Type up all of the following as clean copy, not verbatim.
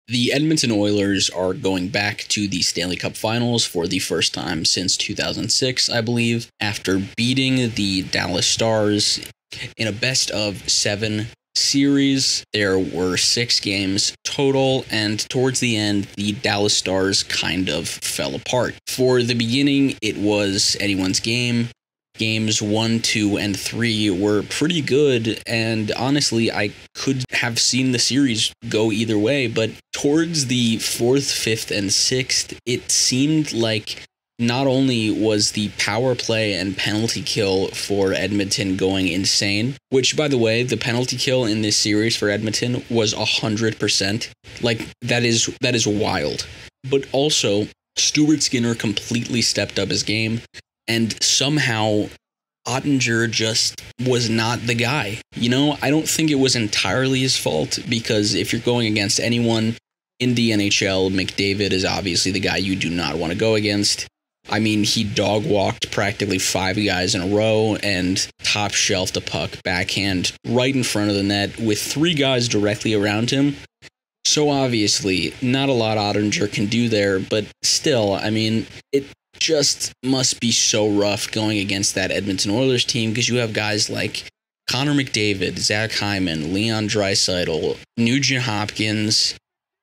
The Edmonton Oilers are going back to the Stanley Cup Finals for the first time since 2006, I believe, after beating the Dallas Stars in a best-of-7 series. There were 6 games total, and towards the end, the Dallas Stars kind of fell apart. For the beginning, it was anyone's game. Games 1, 2, and 3 were pretty good, and honestly, I could have seen the series go either way, but towards the 4th, 5th, and 6th, it seemed like not only was the power play and penalty kill for Edmonton going insane, which, by the way, the penalty kill in this series for Edmonton was 100%. Like, that is wild. But also, Stuart Skinner completely stepped up his game, and somehow Ottinger just was not the guy. You know, I don't think it was entirely his fault, because if you're going against anyone in the NHL, McDavid is obviously the guy you do not want to go against. I mean, he dog-walked practically 5 guys in a row and top-shelved the puck backhand right in front of the net with 3 guys directly around him. So obviously, not a lot Ottinger can do there, but still, I mean, it just must be so rough going against that Edmonton Oilers team, because you have guys like Connor McDavid, Zach Hyman, Leon Draisaitl, Nugent Hopkins.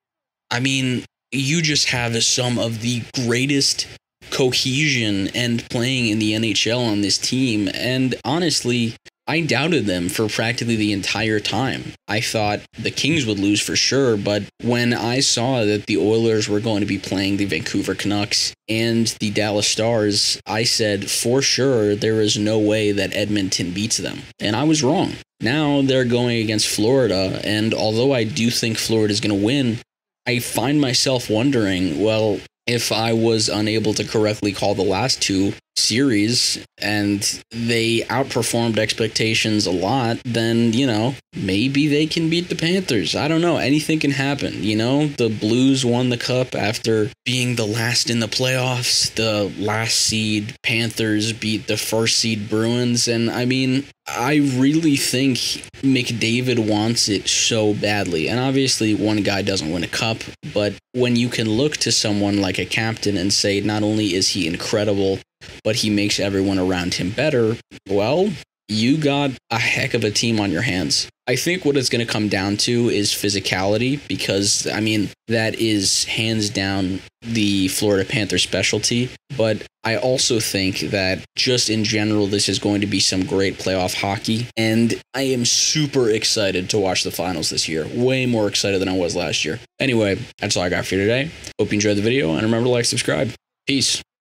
I mean, you just have some of the greatest cohesion and playing in the NHL on this team, and honestly, I doubted them for practically the entire time. I thought the Kings would lose for sure, but when I saw that the Oilers were going to be playing the Vancouver Canucks and the Dallas Stars, I said for sure there is no way that Edmonton beats them. And I was wrong. Now they're going against Florida, and although I do think Florida is going to win, I find myself wondering, well, if I was unable to correctly call the last 2 series and they outperformed expectations a lot, then, you know, maybe they can beat the Panthers. I don't know. Anything can happen. You know, the Blues won the cup after being the last in the playoffs. The last seed Panthers beat the first seed Bruins. And I mean, I really think McDavid wants it so badly. And obviously one guy doesn't win a cup, but when you can look to someone like a captain and say not only is he incredible, but he makes everyone around him better, well, you got a heck of a team on your hands. I think what it's going to come down to is physicality, because, I mean, that is hands down the Florida Panthers specialty. But I also think that just in general, this is going to be some great playoff hockey. And I am super excited to watch the finals this year. Way more excited than I was last year. Anyway, that's all I got for you today. Hope you enjoyed the video, and remember to like, subscribe. Peace.